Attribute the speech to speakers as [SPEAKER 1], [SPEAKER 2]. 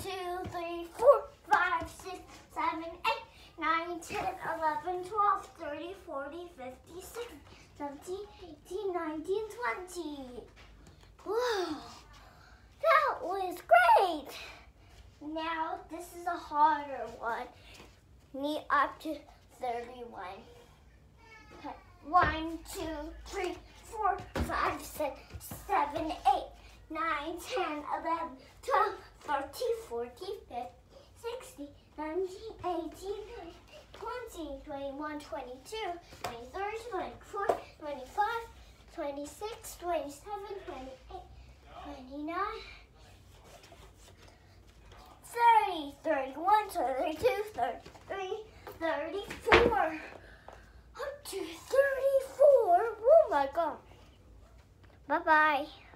[SPEAKER 1] 2, 3, 4, 5, 6, 7, 8, 9, 10, 11, 12, 30, 40, 50, 60, 17, 18, 19, 20. Whoa, that was great. Now this is a harder one. Need up to 31. 1, 2, 3, 4, 5, 6, 7, 8, 9, 10, 11, 12, 13, 14, 15, 16, 17, 18, 20, 21, 22, 23, 24, 25, 26, 27, 28, 29, 30, 31, 32, 33, 34. Up to 34. Oh my God. Bye-bye.